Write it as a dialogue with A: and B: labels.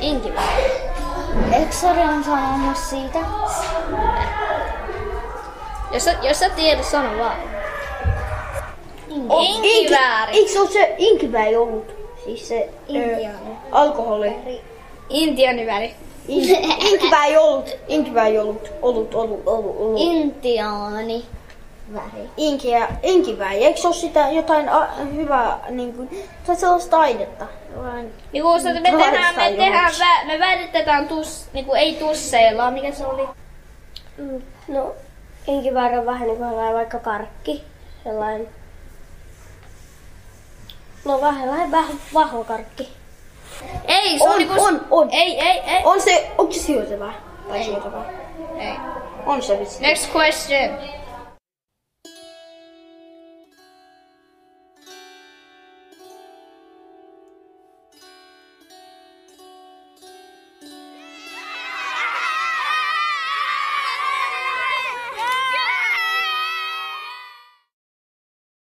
A: Inkivääri.
B: Eksari on sanonut siitä.
A: Jos sä tiedät, sano vaan. Inkivääri.
B: Eikö se ole se inkivääri ollut? Siis se alkoholi.
A: Intianivääri.
B: Inkivääri ollut.
A: Intiaani. Väri.
B: Inkivääri. Eikö se ole sitä jotain hyvää, tai sellaista taidetta?
A: Niinku me väritetään niinku ei tusseilla, mikä se oli?
C: No, inkivääri on vähän niinku vaikka karkki. Sellainen. No vähän vahva karkki.
A: Ei, se on niinku...
B: On.
A: Ei.
B: Onko se syötävää? Tai syötävää?
A: Ei.
B: On se vitsi.
A: Next question.